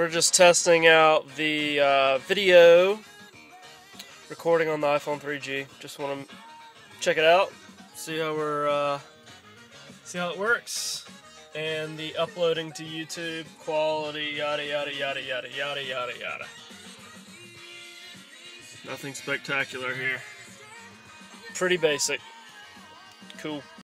We're just testing out the video recording on the iPhone 3G. Just want to check it out, see how it works, and the uploading to YouTube quality, yada yada yada yada yada yada yada. Nothing spectacular here. Pretty basic. Cool.